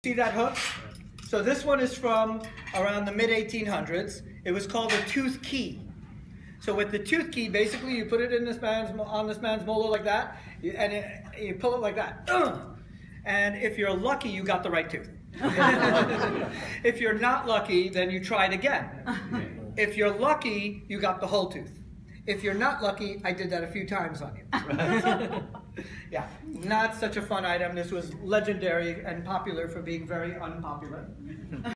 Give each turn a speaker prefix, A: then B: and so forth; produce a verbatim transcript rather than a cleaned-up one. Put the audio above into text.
A: See that hook? So this one is from around the mid eighteen hundreds. It was called a tooth key. So with the tooth key, basically you put it in this man's on this man's molar like that, and it, you pull it like that. And if you're lucky, you got the right tooth. If you're not lucky, then you try it again. If you're lucky, you got the whole tooth. If you're not lucky, I did that a few times on you. Yeah, not such a fun item. This was legendary and popular for being very unpopular.